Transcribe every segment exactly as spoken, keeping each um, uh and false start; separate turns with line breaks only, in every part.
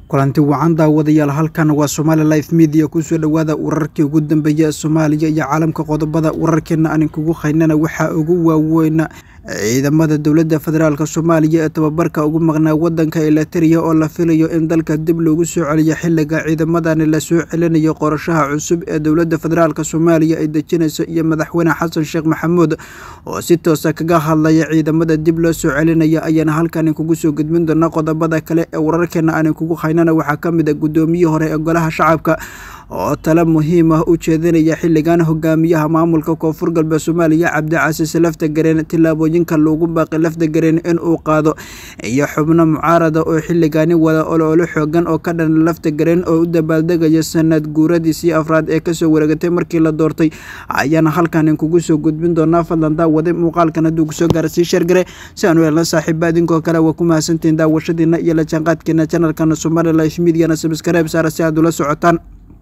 kulanti wacan daawadayaal halkan waa Somali Live Media ku soo dhawaada wararkii ugu dambeeyay Soomaaliya iyo caalamka qodobada wararkeena aan kugu qaynana waxa ugu waaweyn ciidamada dawladda federaalka Soomaaliya ee tababarka ugu maqnaa wadanka Eritrea oo la filayo in dalka dib loogu soo celiyo xilliga ciidamadan la soo celinayo qorshaha cusub ee dawladda federaalka Soomaaliya ay dejinayso iyo madaxweyne Xasan Sheekh Maxamuud oo si toos ah kaga hadlaya ciidamada dib loo soo celinayo ayaan halkan kugu soo gudbin doonaa qodobada kale ee wararkeena aan kugu qaynana waxa kamid ah gudoomiyaha hore ee golaha shacabka oo tala muhiim ah u jeedinaya xilligan hogaamiyaha maamulka Koonfur Galbeed Soomaaliya Cabdicasiis Laftagareen tilaabooyinka loogu baaqay Laftagareen in uu qaado iyo xubno mucaarada oo xilligan wada olole xoogan oo ka dhan Laftagareen oo u dabaaldegaya sanad guuradiisii afraad ee ka soo wareegtay markii la doortay ayaan halkan kugu soo gudbin doonaa fadlan daawada muuqaalkan haduu soo gaarsiin shargare si aan weelna saaxiibadiinko kale waa ku mahadsantiin daawashadiina iyo la jaanqaadkeena channelkan Somali Live Media na subscribe saara si aad ula socotaan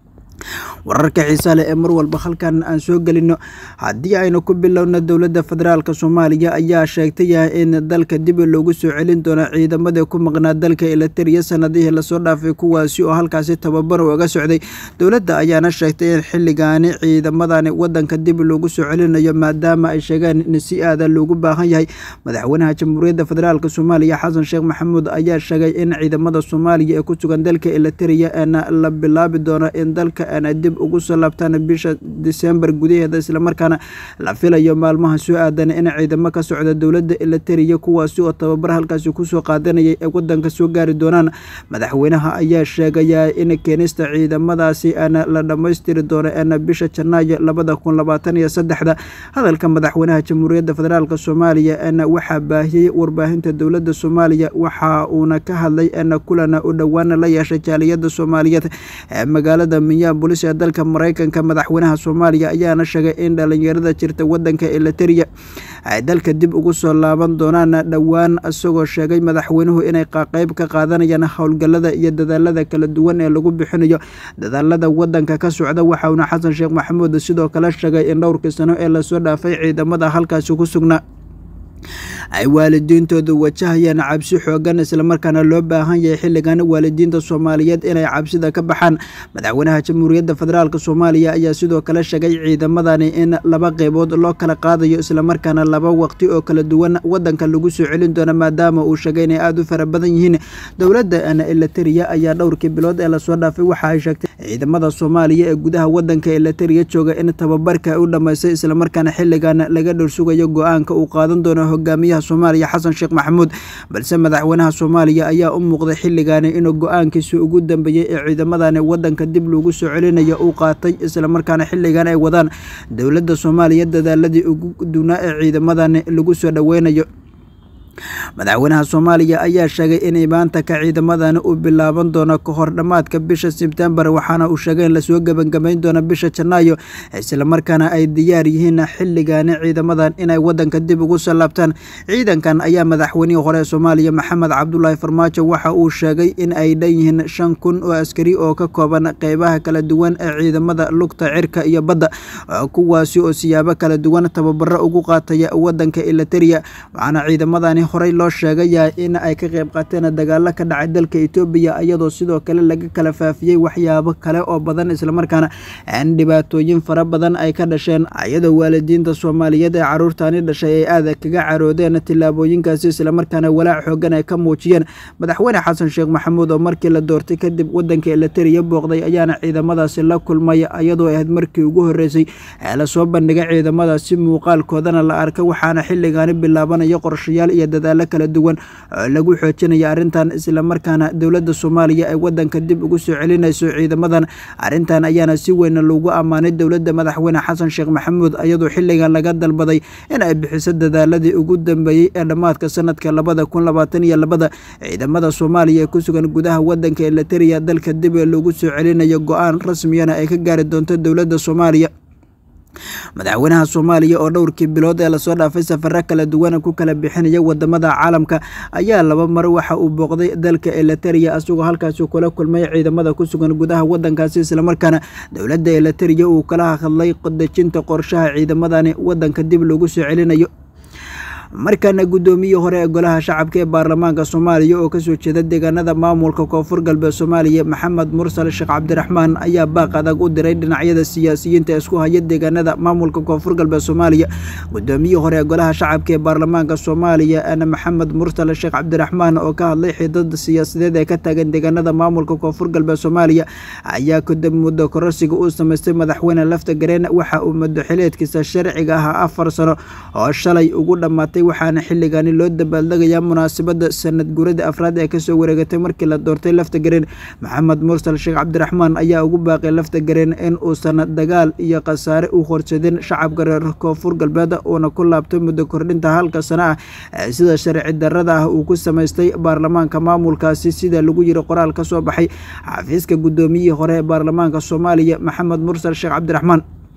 wararka xiisaha leh ee mar walba halkan aan soo galino hadii aynu ku bilowno dawladda federaalka Soomaaliya ayaa sheegtay in dalka dib loogu soo celin doono ciidamada ku maqnaa dalka Eritrea sanadihii la soo dhaafay kuwaasi oo halkaasi tababar uga socday dawladda ayaana sheegtay in xilligan ciidamadan wadanka dib loogu soo celinayo maadaama ay sheegaan in si aad loogu baahan yahay madaxweynaha jamhuuriyadda federaalka Soomaaliya Xasan Sheekh Maxamuud ayaa sheegay in ciidamada Soomaaliya ee ku sugan dalka Eritrea la bilaabi doono in dalka ana dib ugu soo laabtaan bisha December gudaheeda isla markaana la filayo maalmaha soo aadan in ciidamo ka socda dawladda Eritrea kuwaasi oo tababar halkaas ku soo qaadanayay ee wadanka soo gaari doonaan madaxweynaha ayaa sheegay in keenista ciidamadaasi ana la dhameystiri doono in bisha Janaayo laba kun labaatan iyo saddex hadalka madaxweynaha jamhuuriyadda federaalka Soomaaliya ana waxa baahiyay warbaahinta dawladda Soomaaliya waxa uu ka hadlay in kulan u dhawaan la yeeshay jaaliyada Soomaaliyeed ee magaalada Minneapolis ee dalka Mareykanka madaxweynaha Soomaaliya ayaana sheegay in dhalinyarada jirta wadanka Eritrea ay dalka dib ugu soo laaban doonaan dhawaan asagoo sheegay madaxweynuhu inay qayb ka qaadanayaan hawlgallada iyo dadaalada kala duwan ee lagu bixinayo dadaalada wadanka ka socda waxa uu Xasan Sheekh Maxamuud sidoo kale sheegay in dhowrkii sano ee la soo dhaafay ciidamada halkaas ku sugnaa ay waalidiintoodu wajahayaan cabsi xoogan isla markaana loo baahan yahay xilligan waalidiinta Soomaaliyeed inay cabsida ka baxaan madaxweynaha jamhuuriyadda federaalka Soomaaliya ayaa sidoo kale sheegay ciidamadani in laba qaybood loo kala qaadayo isla markaana laba waqti oo kala duwan wadanka lagu soo celin doono maadaama uu sheegay in aad u fara badan yihiin dawladda Eritrea ayaa dhowrkii bilood ee la soo dhaafay waxa ay sheegtay ciidamada Soomaaliya ee gudaha wadanka Eritrea jooga in tababarka u dhameystay isla markaana xilligan laga dhursugayo go'aanka uu qaadan doono hogaamiyaha Soomaaliya Xasan Sheekh Maxamuud balse madaxweynaha Soomaaliya ayaa u muuqday xilligan inuu go'aankiisa ugu dambeeyay ee ciidamadan wadanka dib loogu soo celinayo uu qaatay isla markaana xilligan ay wadaan dawladda Soomaaliya dadaaladii ugu dunaa ee ciidamadan lagu soo dhaweynayo madaxweynaha Soomaaliya ayaa sheegay in imaanta ka ciidamadan uu bilaaban doono ka hor dhamaadka bisha September waxaana uu sheegay in la soo gabagabeyn doono bisha Janaayo isla markaana ay diyaar yihiin xilligan ciidamadan inay wadanka dib ugu soo laabtaan ciidankan ayaa madaxweynaha hore Soomaaliya Maxamed Cabdullaahi Farmaajo waxa uu sheegay in ay dhanyihiin shan kun oo askari oo ka kooban qaybaha kala duwan ee ciidamada lugta cirka iyo badda kuwaasi oo siyaabo kala duwan tababaro ugu qaataya wadanka Eritrea waxaana ciidamadan horey loo sheegay in ay ka qayb qaateen dagaalo ka dhacay dalka Itoobiya iyadoo sidoo kale laga kala faafiyay waxyaabo kale oo badan isla markaana aan dhibaatooyin fara badan ay ka dhasheen iyadoo waalidiinta Soomaaliyeed ee caruurtani dhashay ay aad kaga caroodeen tilaabooyinkaasi isla markaana walaac xoogan ay ka muujiyeen madaxweyne Xasan Sheekh Maxamuud oo markii la doortay kadib wadanka Eritrea booqday ayaana ciidamadaasi la kulmay iyadoo ay markii ugu horeysay ee la soo bandhigay ciidamadaasi muuqaalkoodana la arkay waxaana xilligan bilaabanaya qorshayaal iyo dadaalo kala duwan oo lagu xoojinayo arintan isla markaana dawladda Soomaaliya ay wadanka dib ugu soo celinayso ciidamadan arintan ayaana si weyn loogu amaanay dawladda madaxweyne Xasan Sheekh Maxamuud iyadoo xilligan laga dalbaday in ay bixiso dadaaladii ugu dambeeyay ee dhamaadka sanadka laba kun labaatan iyo laba ciidamada Soomaaliya ee ku sugan gudaha wadanka Eritrea dalka dib loogu soo celinayo go'aan rasmi ah ay ka gaari doonto dawladda Soomaaliya madaxweynaha Soomaaliya oo dhowrkii bilood ee la soo dhaafay safar kala duwan ku kala bixinaya wadamada caalamka ayaa laba mar waxa uu booqday dalka Eritrea asagoo halkaas kula kulmay ciidamada ku sugan gudaha wadankaasi isla markaana dawladda Eritrea uu kala hadlay qodajinta qorshaha ciidamadani wadanka dib loogu soo celinayo markana gudoomiyihii hore ee golaha shacabka ee baarlamaanka Soomaaliya oo ka soo jeeda deegaanada maamulka Koonfur Galbeed Soomaaliya Maxamed Mursal Sheekh Cabdiraxmaan ayaa baaq adag u diray dhinacyada siyaasiyiinta isku haya deegaanada maamulka Koonfur Galbeed Soomaaliya gudoomiyihii hore ee golaha shacabka ee baarlamaanka Soomaaliya ana Maxamed Mursal Sheekh Cabdiraxmaan oo ka hadlay xididada siyaasadeed ee ka taagan deegaanada maamulka Koonfur Galbeed Soomaaliya ayaa ku dib muddo kororsiga uu sameystay madaxweyne lafta gareen waxa uu muddo xileedkiisa sharciga ah afar sano oo shalay ugu dhamaatay waxaana xilligan loo dabaaldegaya munaasabada sanad guurida afraad ee ka soo wareegatay markii la doortay lafta gareen Maxamed Mursal Sheekh Cabdiraxmaan ayaa ugu baaqay lafta gareen in uu sanad dagaal iyo qasaare u horseedin shacabka reer Koonfur Galbeed oo ku laabtay muddo kordhinta halka sano ah sida sharci darrada ah uu ku sameystay baarlamaanka maamulkaasi sida lagu yiri qoraal ka soo baxay xafiiska gudoomiyihii hore ee baarlamaanka Soomaaliya Maxamed Mursal Sheekh Cabdiraxmaan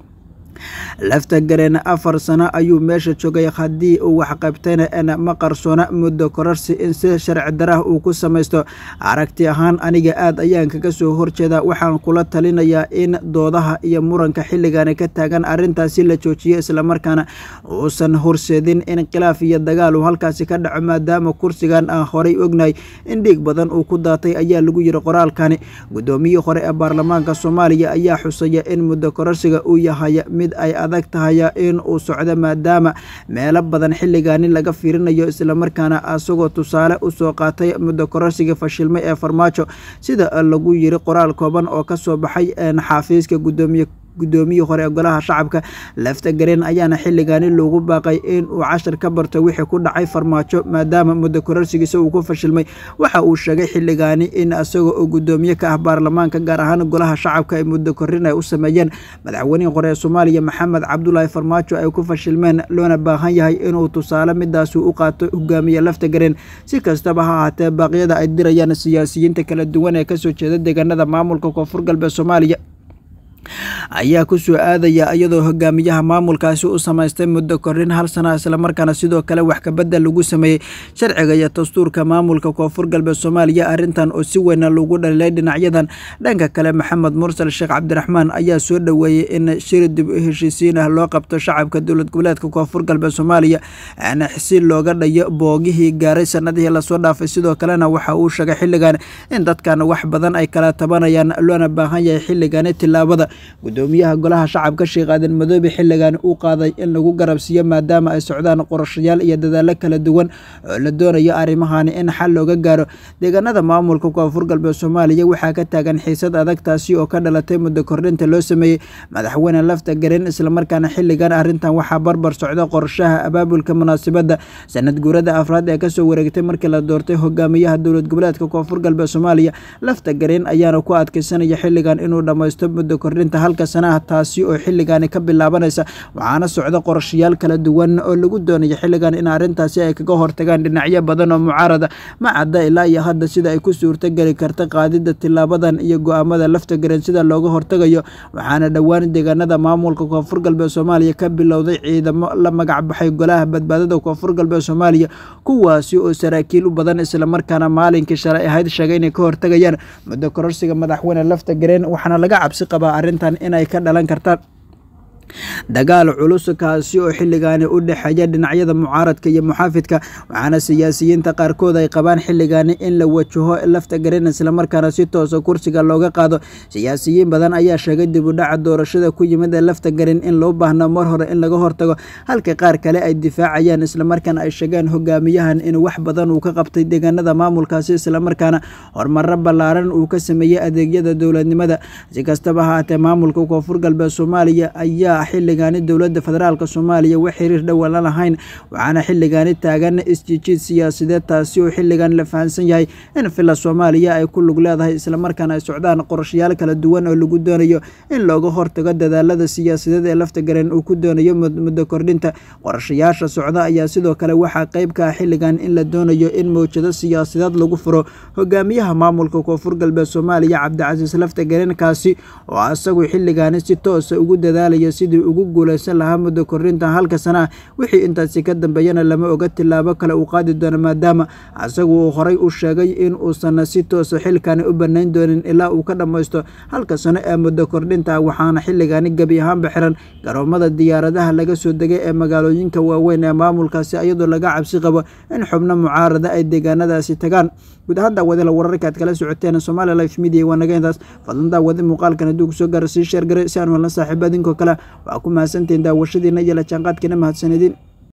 lafta gareen afar sano ayuu meesha joogay hadii uu wax qabtayna ana ma qarsoona muddo kororsi in si sharci darah uu ku sameysto aragti ahaan aniga aad ayaan kaga soo horjeeda waxaan kula talinayaa in doodaha iyo muranka xilligan ka taagan arintaasi la joojiyo isla markaana uusan horseedin in khilaaf iyo dagaal uu halkaasi ka dhaco maadaama kursigan aan horay ognahay in dhiig badan uu ku daatay ayaa lagu yiri qoraalkani gudoomiyihii hore ee baarlamaanka Soomaaliya ayaa xusaya in muddo kororsiga uu yahay mid ay adag tahay in uu socdo maadaama meelo badan xilligan laga fiirinayo isla markaana asagoo tusaale u soo qaatay muddo kororsiga fashilmay ee farmaajo sida lagu yiri qoraal kooban oo ka soo baxay xafiiska gudoomiye gudoomiyihii hore ee golaha shacabka lafta gareen ayaana xilligan loogu baaqay in uu cashar ka barto wixii ku dhacay farmaajo maadaama muddo kororsigiisa uu ku fashilmay waxa uu sheegay xilligan in asagoo oo gudoomiye ka ah baarlamaanka gaar ahaan golaha shacabka ay muddo korrin ay u sameeyeen madaxweynihii hore ee Soomaaliya Maxamed Cabdullaahi Farmaajo ay ku fashilmeen loona baahan yahay inuu tusaale midaas u qaato hogaamiye lafta gareen si kastaba ha ahaatee baaqyada ay dirayaan siyaasiyiinta kala duwan ee ka soo jeeda deegaanada maamulka Koonfur Galbeed Soomaaliya ayaa ku soo aadaya iyadoo hogaamiyaha maamulkaasi uu sameystay muddo korrin hal sano isla markaana sidoo kale wax ka bedel lagu sameeyay sharciga iyo dastuurka maamulka Koonfur Galbeed Soomaaliya arintan oo si weyn loogu dhalay dhinacyadan dhanka kale Maxamed Mursal Sheekh Cabdiraxmaan ayaa soo dhaweeyay in shir dib u heshiisiin ah loo qabto shacabka dowlad goboleedka Koonfur Galbeed Soomaaliya ana xisiin looga dhayo boogihii gaaray sanadihii la soo dhaafay sidoo kalena waxa uu sheegay xilligan in dadkan wax badan ay kala tabanayaan loona baahan yahay xilligan tilaabada gudoomiyaha golaha shacabka Sheekh Aadan Madoobe xilligan uu qaaday in lagu garabsiyo maadaama ay socdaan qorshayaal iyo dadaalo kala duwan oo la doonayo arrimahan in xal looga gaaro deegaanada maamulka Koonfur Galbeed Soomaaliya waxa ka taagan xiisad adag taasi oo ka dhalatay muddo kordhinta loo sameeyay madaxweyne lafta gareen isla markaana xilligan arintan waxa barbar socda qorshaha abaabulka munaasabada sanad guurida afraad ee ka soo wareegtay markii la doortay hogaamiyaha dowlad goboleedka Koonfur Galbeed Soomaaliya lafta gareen ayaana ku adkeysanaya xilligan inuu dhameysto muddo kordhinta halka sanaha taasi oo xilligan ka bilaabanaysa waxaana socda qorshayaal kala duwan oo lagu doonayo xilligan in arintaasi ay kaga hortagaan dhinacyo badan oo mucaarada ma cadda ilaa iyo hadda sida ay ku suurta gali karto qaadida tilaabadan iyo go'aamada lafta gareen sida looga hortagayo waxaana dhawaan deegaanada maamulka Koonfur Galbeed Soomaaliya ka bilowday ciidamo la magac baxay golaha badbaadada Koonfur Galbeed Soomaaliya kuwaasi oo saraakiil u badan isla markaana maalinkii shalay ahayd sheegay inay ka hortagayaan muddo kororsiga madaxweyne lafta gareen waxaana laga cabsi qabaa arintan inay ka dhalan kartaan dagaal culus kaasi oo xilligan u dhaxeeya dhinacyada mucaaradka iyo muxaafidka waxaana siyaasiyiinta qaarkood ay qabaan xilligan in la wajaho lafta gareen isla markaana si toos ah kursiga looga qaado siyaasiyiin badan ayaa sheegay dib u dhaca doorashada ku yimid lafta gareen in loo baahna mar hore in laga hortago halka qaar kale ay difaacayaan isla markaana ay sheegaan hogaamiyahan in wax badan uu ka qabtay deegaanada maamulkaasi isla markaana horumar ballaaran uu ka sameeyay adeegyada dowladnimada si kastaba ha ahaatee maamulka Koonfur Galbeed Soomaaliya ayaa xilligan dowladda federaalka Soomaaliya wax xiriir dhow la lahayn waxaana xilligan taagan isjiid siyaasadeed taasi oo xilligan la fahansan yahay in fila Soomaaliya ay ku lug leedahay isla markaana ay socdaan qorshayaal kala duwan oo lagu doonayo in looga hortago dadaalada siyaasadeed ee lafta gareen uu ku doonayo muddo kordhinta qorshayaasha socda ayaa sidoo kale waxa qayb ka ah xilligan in la doonayo in mowjado siyaasadeed lagu furo hogaamiyaha maamulka Koonfur Galbeed Soomaaliya Cabdicasiis lafta gareen kaasi oo asagu xilligan si toos ah ugu dadaalaya si sidii ugu guuleysan lahaa muddo kordhinta halka sana wixii intaasi ka dambeeyana lama oga tilaabo kale uu qaadi doono maadaama asagu uu horay u sheegay in uusan si toos xilkaani u banayn doonin ilaa uu ka dhammaysto halka sano ee muddo kordhinta waxaana xilligaani gebi ahaanba xiran garoomada diyaaradaha laga soo degay ee magaalooyinka waaweyn ee maamulkaasi iyadoo laga cabsi qabo in xubno mucaarada ay deegaanadaasi tagaan guud ahaan daawadila wararka aad kala socoteen Somali Life Media waa naga intaas fadlan daawada muuqaalkan hadduu kusoo gaaro sii share garay si aan wala saaxiibadinkoo kale waa ku mahadsantiin daawashadiina iyo la jaanqaadkiina mahadsanidin